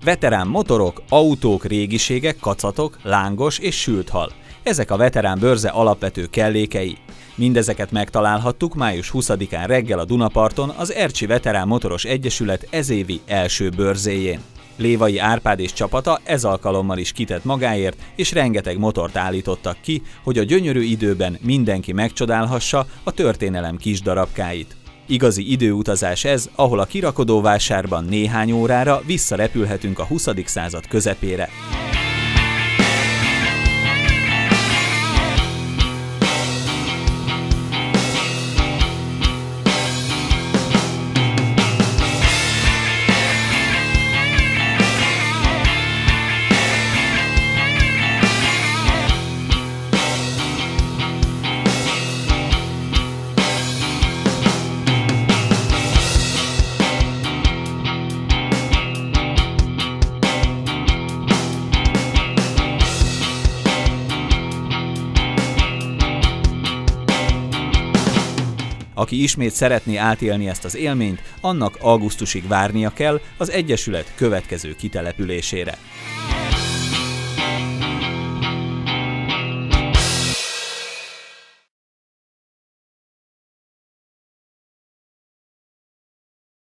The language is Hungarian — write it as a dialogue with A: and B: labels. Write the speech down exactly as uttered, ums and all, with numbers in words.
A: Veterán motorok, autók, régiségek, kacatok, lángos és sült hal. Ezek a veterán bőrze alapvető kellékei. Mindezeket megtalálhattuk május huszadikán reggel a Dunaparton az Ercsi Veterán Motoros Egyesület ezévi első bőrzéjén. Lévai Árpád és csapata ez alkalommal is kitett magáért, és rengeteg motort állítottak ki, hogy a gyönyörű időben mindenki megcsodálhassa a történelem kis darabkáit. Igazi időutazás ez, ahol a kirakodóvásárban néhány órára visszarepülhetünk a huszadik század közepére. Aki ismét szeretné átélni ezt az élményt, annak augusztusig várnia kell az Egyesület következő kitelepülésére.